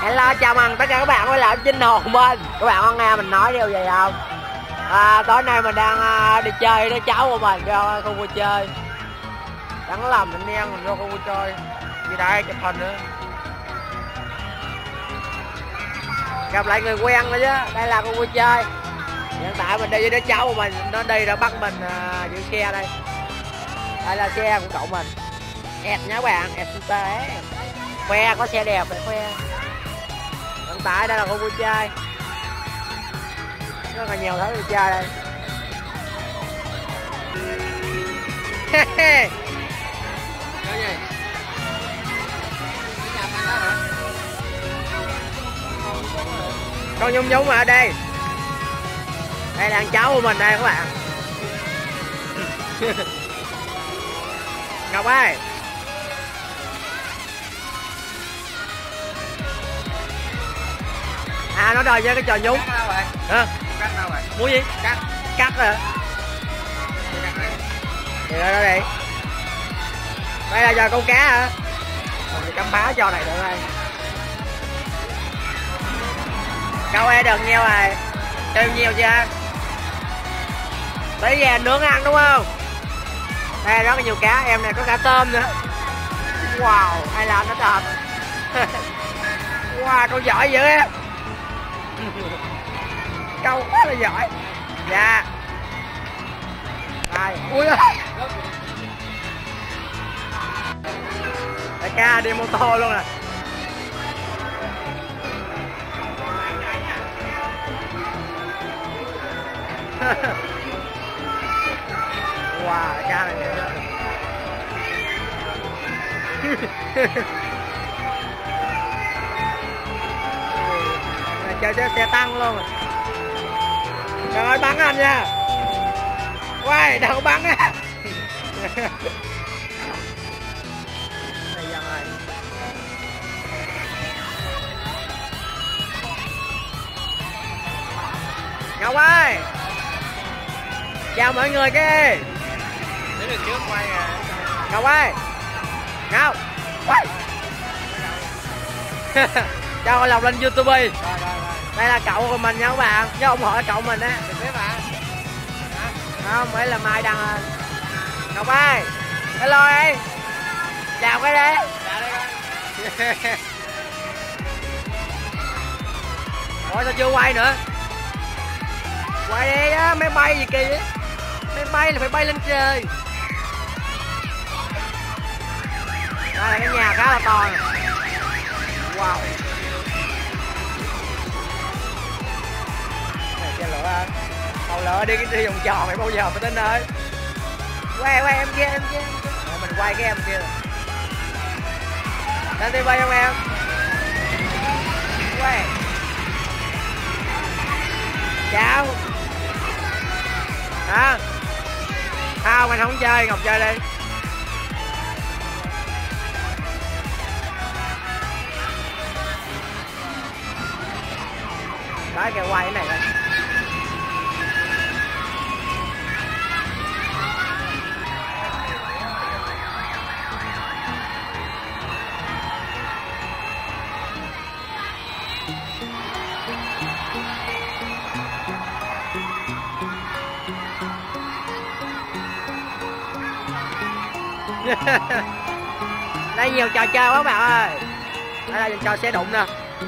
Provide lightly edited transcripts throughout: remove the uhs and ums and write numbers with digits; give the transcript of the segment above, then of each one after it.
Hello, chào mừng tất cả các bạn quay lại Chinh Hồn mình. Các bạn có nghe mình nói điều gì không? Tối nay mình đang đi chơi với cháu của mình ra khu vui chơi. Chẳng làm anh em mình ra khu vui chơi. Đi đây chụp hình nữa. Gặp lại người quen nữa chứ. Đây là khu vui chơi. Hiện tại mình đi với đứa cháu của mình, nó đi ra bắt mình giữ xe đây. Đây là xe của cậu mình. Ẹt nha các bạn, ẹt super. Khoe có xe đẹp phải khoe. Hiện tại đây là khu vui chơi, rất là nhiều thứ đi chơi đây. Con Nhung Nhung ở đây. Đây là cháu của mình đây các bạn. Ngọc ơi, nó đòi chơi cái trò nhúng. Cắt đâu rồi? Muốn gì? Cắt rồi. Thì đó đi. Đây là trò câu cá hả? Mình cắm phá trò này được đây. Câu e được nhiêu rồi? Tiêu nhiều chưa? Tí về nướng ăn đúng không? Đây rất là nhiều cá, em này có cả tôm nữa. Wow, ai làm nó thật. Wow, con giỏi dữ á. Câu quá là giỏi. Dạ. Đây, ui ơi. Đại ca đi mô tô luôn nè. Wow, đại ca này nữa. Chơi xe tăng luôn. Trời ơi, bắn anh nha. Quay, đừng có bắn á. Đây dân ơi. Ngọc ơi, chào mọi người cái. Đến được trước quay à. Ngọc ơi, Ngọc, quay. Cho Lộc lên YouTube. Đây là cậu của mình nha các bạn, chứ ủng hộ cậu mình á. Được biết bạn. Không, phải là mai đăng lên. Ngọc ơi, hello em. Chào cái đi. Chào đây con. Ủa sao chưa quay nữa? Quay đi á, máy bay gì kỳ á. Máy bay là phải bay lên trời. Đây là cái nhà khá là to nè. Wow. Chơi lửa anh. Màu lửa đi vòng tròn này bao giờ mới tính ơi. Quay em kia, em kia. Rồi mình quay cái em kia. Lên TV không em? Quay. Chào. Hả? Không, anh không chơi, Ngọc chơi đi. Đấy kìa, quay cái này coi. Đây nhiều trò chơi quá các bạn ơi. Đây là trò xe đụng nè.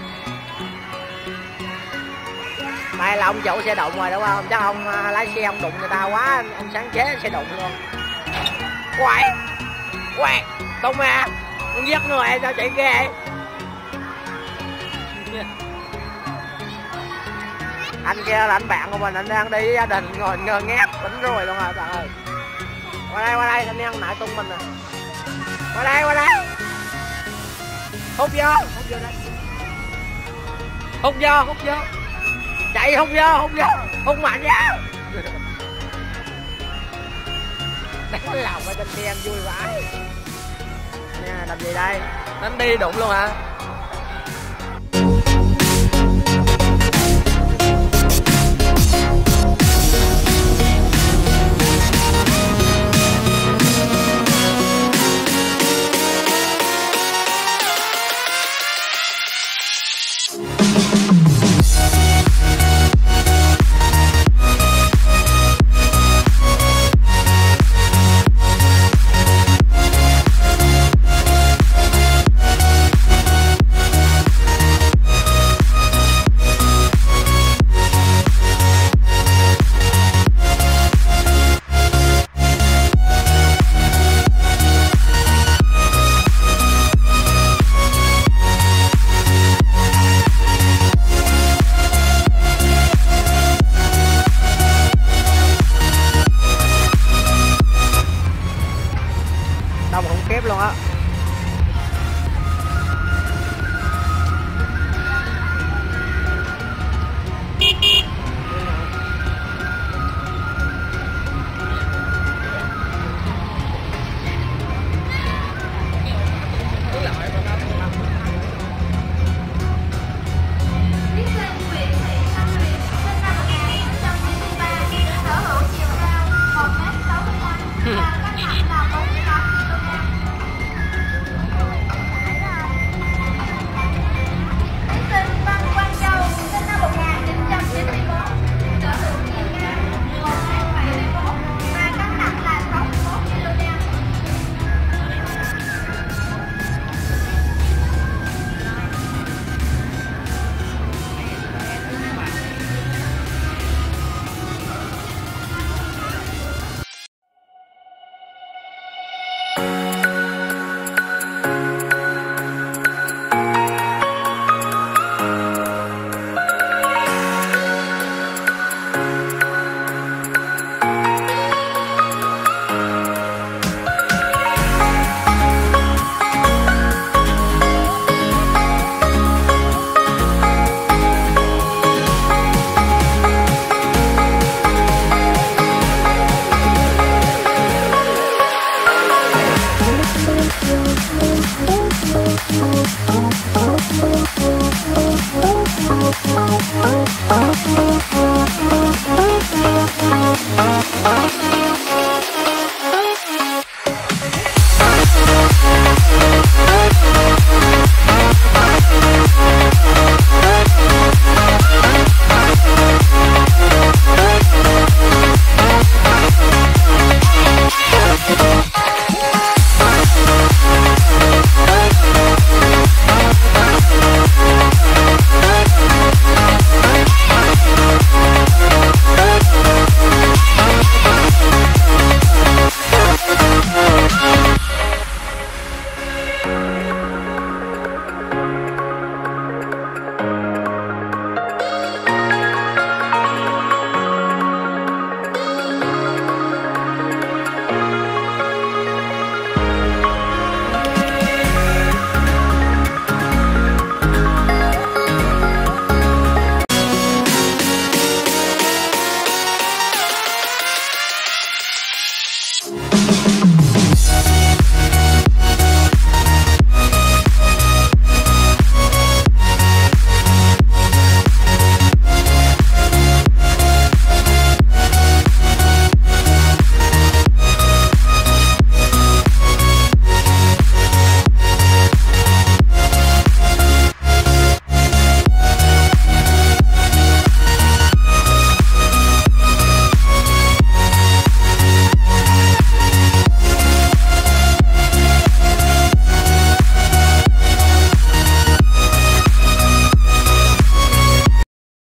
Đây là ông chủ xe đụng rồi đúng không? Chắc ông lái xe ông đụng người ta quá, ông sáng chế xe đụng luôn. Quay, quay, tung ra, ông giết người sao chạy ghê. Anh kia là anh bạn của mình, anh đang đi với gia đình ngồi ngơ ngác tỉnh rồi luôn rồi bạn ơi. Qua đây, anh em lại tung mình nè. Qua đây. Hút vô đây. Hút vô. Chạy hút vô. Hút mạnh vô. Đánh lòng ở trên đen vui vãi. Nha, làm gì đây? Đánh đi đụng luôn hả?